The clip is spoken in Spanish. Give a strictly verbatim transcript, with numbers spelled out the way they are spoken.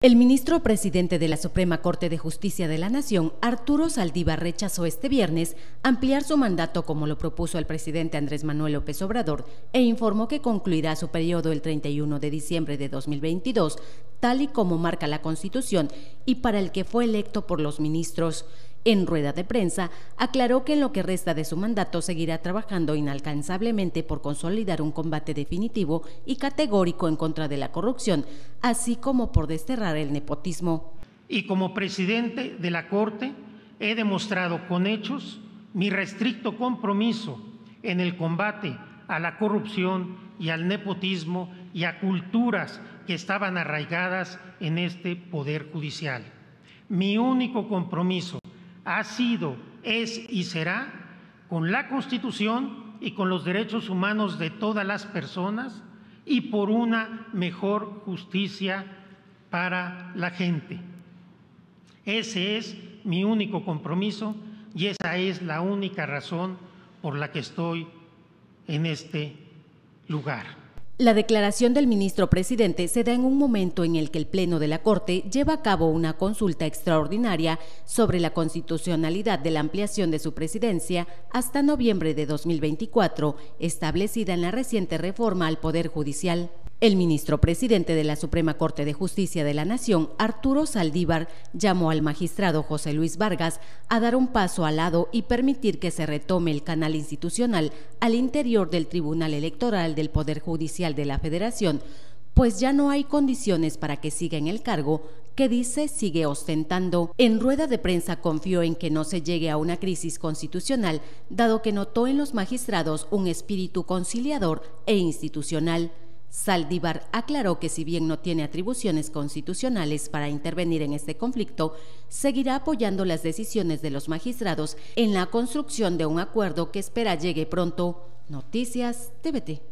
El ministro presidente de la Suprema Corte de Justicia de la Nación, Arturo Saldívar, rechazó este viernes ampliar su mandato como lo propuso el presidente Andrés Manuel López Obrador e informó que concluirá su periodo el treinta y uno de diciembre de dos mil veintidós, tal y como marca la Constitución y para el que fue electo por los ministros. En rueda de prensa, aclaró que en lo que resta de su mandato seguirá trabajando inalcanzablemente por consolidar un combate definitivo y categórico en contra de la corrupción, así como por desterrar el nepotismo. Y como presidente de la Corte, he demostrado con hechos mi restricto compromiso en el combate a la corrupción y al nepotismo y a culturas que estaban arraigadas en este Poder Judicial. Mi único compromiso ha sido, es y será con la Constitución y con los derechos humanos de todas las personas y por una mejor justicia para la gente. Ese es mi único compromiso y esa es la única razón por la que estoy en este lugar. La declaración del ministro presidente se da en un momento en el que el Pleno de la Corte lleva a cabo una consulta extraordinaria sobre la constitucionalidad de la ampliación de su presidencia hasta noviembre de dos mil veinticuatro, establecida en la reciente reforma al Poder Judicial. El ministro presidente de la Suprema Corte de Justicia de la Nación, Arturo Saldívar, llamó al magistrado José Luis Vargas a dar un paso al lado y permitir que se retome el canal institucional al interior del Tribunal Electoral del Poder Judicial de la Federación, pues ya no hay condiciones para que siga en el cargo que dice sigue ostentando. En rueda de prensa confió en que no se llegue a una crisis constitucional, dado que notó en los magistrados un espíritu conciliador e institucional. Saldívar aclaró que si bien no tiene atribuciones constitucionales para intervenir en este conflicto, seguirá apoyando las decisiones de los magistrados en la construcción de un acuerdo que espera llegue pronto. Noticias T V T.